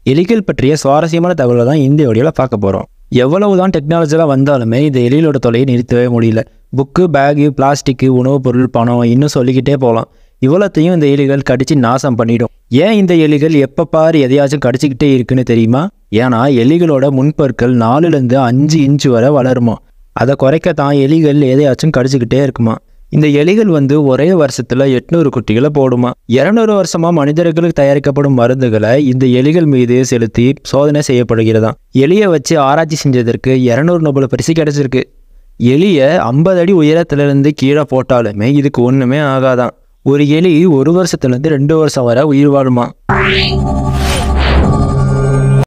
எலிகள் பற்றிய சுவாரஸ்யமான தகவலை தான் இந்த வீடியோவில் பார்க்க போகிறோம். எவ்வளவுதான் டெக்னாலஜிலாம் வந்தாலுமே இந்த எலிகளோட தொல்லையை நிறுத்தவே முடியல. புக்கு, பேகு, பிளாஸ்டிக்கு, உணவுப் பொருள், பணம் இன்னும் சொல்லிக்கிட்டே போகலாம். இவ்வளோத்தையும் இந்த எலிகள் கடிச்சு நாசம் பண்ணிடும். ஏன் இந்த எலிகள் எப்போ பாரு எதையாச்சும் கடிச்சிக்கிட்டே இருக்குன்னு தெரியுமா? ஏன்னா எலிகளோட முன்பற்கள் 4லேருந்து 5 இன்ச்சு வரை வளருமா. அதை குறைக்கத்தான் எலிகள் எதையாச்சும் கடிச்சிக்கிட்டே இருக்குமா. இந்த எலிகள் ஒரே வருஷத்துல 800 குட்டிகளை போடுமா. 200 வருஷமா மனிதர்களுக்கு தயாரிக்கப்படும் மருந்துகளை இந்த எலிகள் மீது செலுத்தி சோதனை செய்யப்படுகிறதாம். எலியை வச்சு ஆராய்ச்சி செஞ்சதற்கு 200 நோபல் பரிசு கிடைச்சிருக்கு. எலியை 50 அடி உயரத்திலிருந்து கீழே போட்டாலுமே இதுக்கு ஒண்ணுமே ஆகாதான். ஒரு எலி 1 வருஷத்துலேருந்து 2 வருஷம் வரை உயிர் வாழுமா.